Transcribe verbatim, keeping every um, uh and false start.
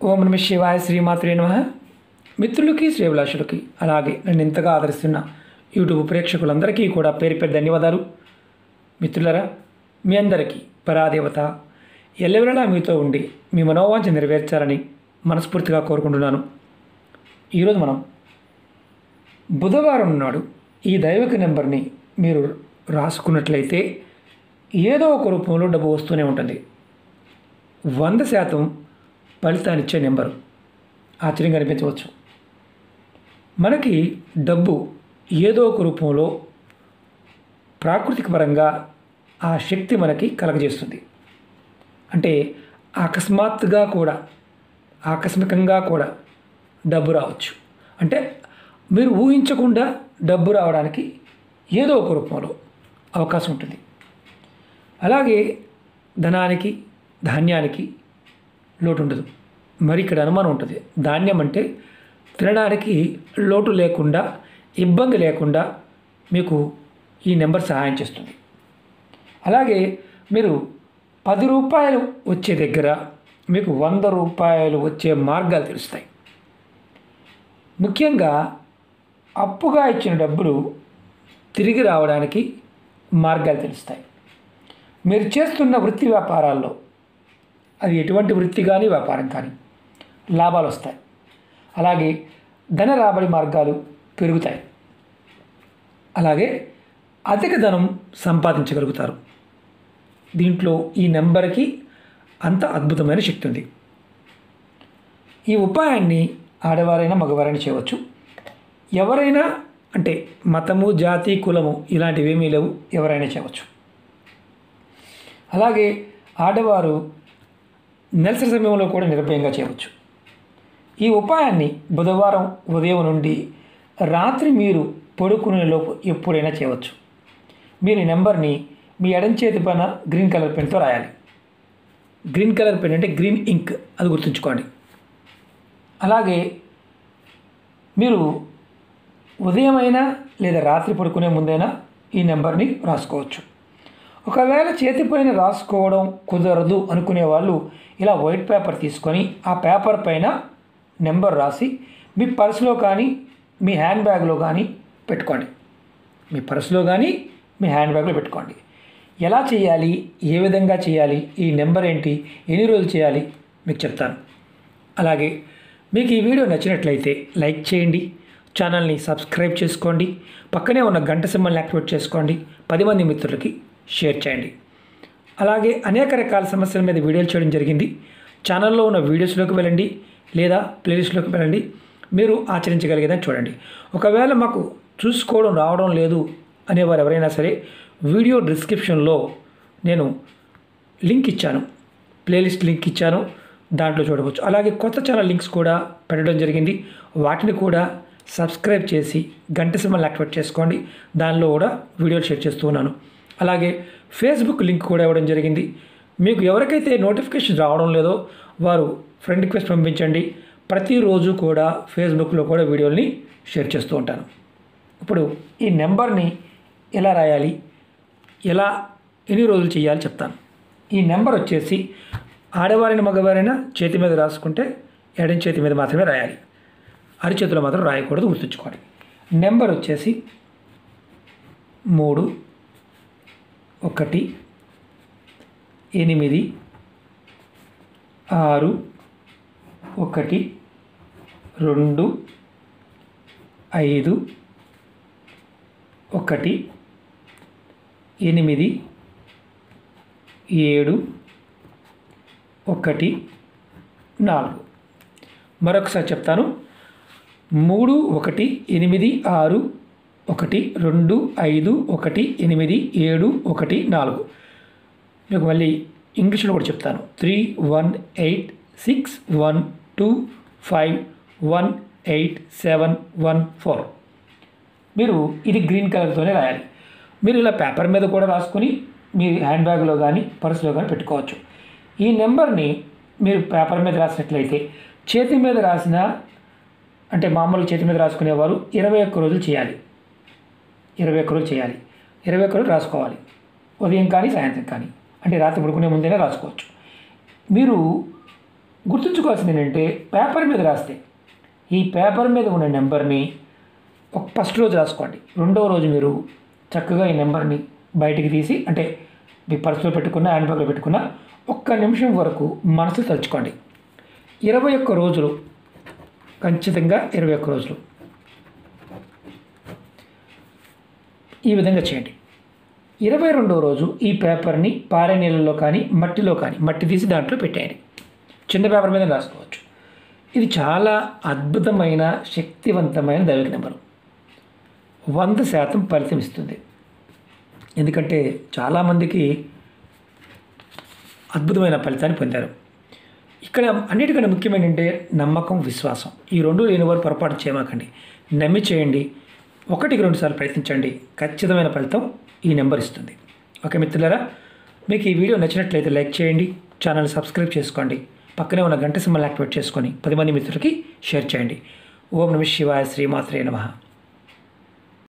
ఓం నమః శివాయ శ్రీమాత్రే నమః. మిత్రులకి శ్రేభిలాషులకి అలాగే నన్ను ఇంతగా ఆదరిస్తున్న యూట్యూబ్ ప్రేక్షకులందరికీ కూడా పేరు పేరు ధన్యవాదాలు. మిత్రులరా, మీ అందరికీ పరాదేవత ఎల్లవేళలా మీతో ఉండి మీ మనోవాంఛ నెరవేర్చాలని మనస్ఫూర్తిగా కోరుకుంటున్నాను. ఈరోజు మనం బుధవారం నాడు ఈ దైవిక నెంబర్ని మీరు రాసుకున్నట్లయితే ఏదో ఒక రూపంలో డబ్బు వస్తూనే ఉంటుంది. వంద శాతం ఫలితాన్ని ఇచ్చే నెంబరు. ఆశ్చర్యంగా అనిపించవచ్చు. మనకి డబ్బు ఏదో ఒక రూపంలో ప్రాకృతిక పరంగా ఆ శక్తి మనకి కలగజేస్తుంది. అంటే అకస్మాత్తుగా కూడా ఆకస్మికంగా కూడా డబ్బు రావచ్చు. అంటే మీరు ఊహించకుండా డబ్బు రావడానికి ఏదో ఒక రూపంలో అవకాశం ఉంటుంది. అలాగే ధనానికి ధాన్యానికి లోటు ఉండదు. మరి ఇక్కడ అనుమానం ఉంటుంది. ధాన్యం అంటే తినడానికి లోటు లేకుండా ఇబ్బంది లేకుండా మీకు ఈ నెంబర్ సహాయం చేస్తుంది. అలాగే మీరు పది రూపాయలు వచ్చే దగ్గర మీకు వంద రూపాయలు వచ్చే మార్గాలు తెలుస్తాయి. ముఖ్యంగా అప్పుగా ఇచ్చిన డబ్బులు తిరిగి రావడానికి మార్గాలు తెలుస్తాయి. మీరు చేస్తున్న వృత్తి వ్యాపారాల్లో అది ఎటువంటి వృత్తి కానీ వ్యాపారం కానీ లాభాలు వస్తాయి. అలాగే ధన రాబడి మార్గాలు పెరుగుతాయి. అలాగే అధిక ధనం సంపాదించగలుగుతారు. దీంట్లో ఈ నెంబర్కి అంత అద్భుతమైన శక్తి ఉంది. ఈ ఉపాయాన్ని ఆడవారైనా మగవారైనా చేయవచ్చు. ఎవరైనా అంటే మతము జాతి కులము ఇలాంటివి ఏమీ లేవు, ఎవరైనా చేయవచ్చు. అలాగే ఆడవారు నెలసరి సమయంలో కూడా నిర్భయంగా చేయవచ్చు. ఈ ఉపాయాన్ని బుధవారం ఉదయం నుండి రాత్రి మీరు పడుకునే లోపు ఎప్పుడైనా చేయవచ్చు. మీరు ఈ నెంబర్ని మీ ఎడం చేతి పైన గ్రీన్ కలర్ పెన్తో రాయాలి. గ్రీన్ కలర్ పెన్ అంటే గ్రీన్ ఇంక్, అది గుర్తుంచుకోండి. అలాగే మీరు ఉదయం అయినా లేదా రాత్రి పడుకునే ముందైనా ఈ నెంబర్ని రాసుకోవచ్చు. ఒకవేళ చేతిపైన రాసుకోవడం కుదరదు అనుకునే వాళ్ళు ఇలా వైట్ పేపర్ తీసుకొని ఆ పేపర్ పైన నెంబర్ రాసి మీ పర్సులో కానీ మీ హ్యాండ్ బ్యాగ్లో కానీ పెట్టుకోండి. మీ పర్సులో కానీ మీ హ్యాండ్ బ్యాగ్లో పెట్టుకోండి. ఎలా చేయాలి, ఏ విధంగా చేయాలి, ఈ నెంబర్ ఏంటి, ఎన్ని రోజులు చేయాలి మీకు చెప్తాను. అలాగే మీకు ఈ వీడియో నచ్చినట్లయితే లైక్ చేయండి, ఛానల్ని సబ్స్క్రైబ్ చేసుకోండి, పక్కనే ఉన్న గంట సింబల్ని యాక్టివేట్ చేసుకోండి, పది మంది మిత్రులకి షేర్ చేయండి. అలాగే అనేక రకాల సమస్యల మీద వీడియోలు చేయడం జరిగింది. ఛానల్లో ఉన్న వీడియోస్లోకి వెళ్ళండి లేదా ప్లేలిస్ట్లోకి వెళ్ళండి, మీరు ఆచరించగలిగేదని చూడండి. ఒకవేళ మాకు చూసుకోవడం రావడం లేదు అనేవారు ఎవరైనా సరే వీడియో డిస్క్రిప్షన్లో నేను లింక్ ఇచ్చాను, ప్లేలిస్ట్ లింక్ ఇచ్చాను, దాంట్లో చూడవచ్చు. అలాగే కొత్త ఛానల్ లింక్స్ కూడా పెట్టడం జరిగింది. వాటిని కూడా సబ్స్క్రైబ్ చేసి గంట సింబల్ యాక్టివేట్ చేసుకోండి. దానిలో కూడా వీడియోలు షేర్ చేస్తూ ఉన్నాను. అలాగే ఫేస్బుక్ లింక్ కూడా ఇవ్వడం జరిగింది. మీకు ఎవరికైతే నోటిఫికేషన్ రావడం లేదో వారు ఫ్రెండ్ రిక్వెస్ట్ పంపించండి. ప్రతిరోజు కూడా ఫేస్బుక్లో కూడా వీడియోల్ని షేర్ చేస్తూ ఉంటాను. ఇప్పుడు ఈ నెంబర్ని ఎలా రాయాలి, ఎలా ఎన్ని రోజులు చేయాలి చెప్తాను. ఈ నెంబర్ వచ్చేసి ఆడవారైన మగవారైనా చేతి మీద రాసుకుంటే ఎడం చేతి మీద మాత్రమే రాయాలి, అరిచేతిలో మాత్రం రాయకూడదు, గుర్తుంచుకోండి. నెంబర్ వచ్చేసి మూడు ఒకటి ఎనిమిది ఆరు ఒకటి రెండు ఐదు ఒకటి ఎనిమిది ఏడు ఒకటి నాలుగు. మరొకసారి చెప్తాను. మూడు ఒకటి ఎనిమిది ఆరు ఒకటి రెండు ఐదు ఒకటి ఎనిమిది ఏడు ఒకటి నాలుగు. మీకు మళ్ళీ ఇంగ్లీష్లో కూడా చెప్తాను. Three one eight six one two five one eight seven one four. మీరు ఇది గ్రీన్ కలర్తోనే రాయాలి. మీరు ఇలా పేపర్ మీద కూడా రాసుకొని మీ హ్యాండ్ బ్యాగ్లో కానీ పర్సులో కానీ పెట్టుకోవచ్చు. ఈ నెంబర్ని మీరు పేపర్ మీద రాసినట్లయితే చేతి మీద రాసిన అంటే మామూలు చేతి మీద రాసుకునేవారు ఇరవై ఒక్క రోజులు చేయాలి. ఇరవై ఒక్క రోజులు చేయాలి. ఇరవై ఒక్క రోజులు రాసుకోవాలి. ఉదయం కానీ సాయంత్రం కానీ, అంటే రాత్రి పడుకునే ముందైనా రాసుకోవచ్చు. మీరు గుర్తుంచుకోవాల్సింది ఏంటంటే పేపర్ మీద రాస్తే ఈ పేపర్ మీద ఉన్న నెంబర్ని ఒక ఫస్ట్ రోజు రాసుకోండి. రెండవ రోజు మీరు చక్కగా ఈ నెంబర్ని బయటికి తీసి అంటే మీ పర్సులో పెట్టుకున్న హ్యాండ్ బ్యాగ్లో పెట్టుకున్న ఒక్క నిమిషం వరకు మనసు తలుచుకోండి. ఇరవై ఒక్క రోజులు ఖచ్చితంగా ఇరవై ఒక్క రోజులు ఈ విధంగా చేయండి. ఇరవై రెండవ రోజు ఈ పేపర్ని పారే నీళ్ళలో కానీ మట్టిలో కానీ మట్టి తీసి దాంట్లో పెట్టేయండి. చిన్న పేపర్ మీద రాసుకోవచ్చు. ఇది చాలా అద్భుతమైన శక్తివంతమైన దైవిక నెంబరు. వంద శాతం ఫలితం ఇస్తుంది. ఎందుకంటే చాలామందికి అద్భుతమైన ఫలితాన్ని పొందారు. ఇక్కడ అన్నిటికన్నా ముఖ్యమైన అంటే నమ్మకం, విశ్వాసం. ఈ రెండు లేని వారు పొరపాటు చేయమాకండి. నమ్మి చేయండి. ఒకటికి రెండు సార్లు ప్రయత్నించండి. ఖచ్చితమైన ఫలితం ఈ నెంబర్ ఇస్తుంది. ఓకే మిత్రులారా, మీకు ఈ వీడియో నచ్చినట్లయితే లైక్ చేయండి, ఛానల్ సబ్స్క్రైబ్ చేసుకోండి, పక్కనే ఉన్న గంట సింబల్ యాక్టివేట్ చేసుకొని పది మంది మిత్రులకి షేర్ చేయండి. ఓం నమః శివాయ, శ్రీమాత్రే నమః.